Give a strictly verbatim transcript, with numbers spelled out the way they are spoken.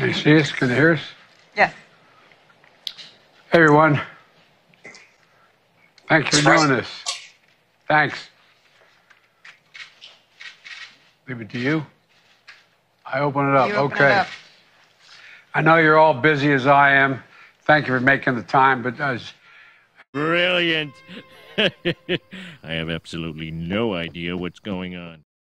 Can you see us? Can you hear us? Yes. Hey, everyone. Thanks for doing this. Thanks. Leave it to you. I open it up. You open okay. it up. I know you're all busy as I am. Thank you for making the time, but as Brilliant. I have absolutely no idea what's going on.